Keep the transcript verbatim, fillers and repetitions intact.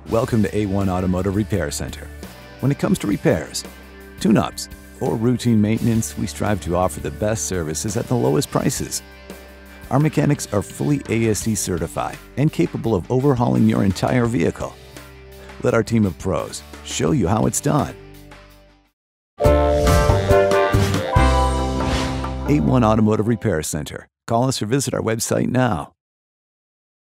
Welcome to A one Automotive Repair Center. When it comes to repairs, tune-ups, or routine maintenance, we strive to offer the best services at the lowest prices. Our mechanics are fully A S E certified and capable of overhauling your entire vehicle. Let our team of pros show you how it's done. A one Automotive Repair Center. Call us or visit our website now.